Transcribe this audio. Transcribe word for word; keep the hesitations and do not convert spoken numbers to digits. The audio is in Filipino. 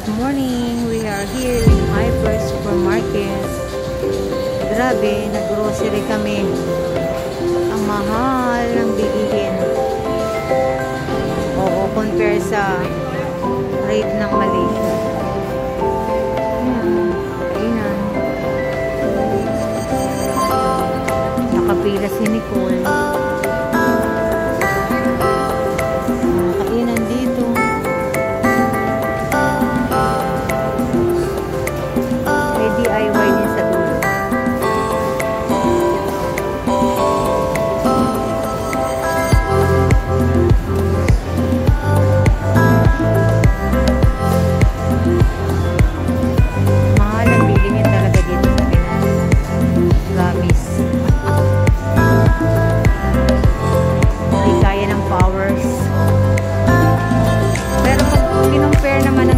morning. We are here in Hyper Supermarket. Grabe, nag-grocery kami. Ang mahal ng bilihin. Oo, compare sa rate ng Malaysia. Ayan, kainan. Nakapila si Nicole. Pero pag kinumpare naman ng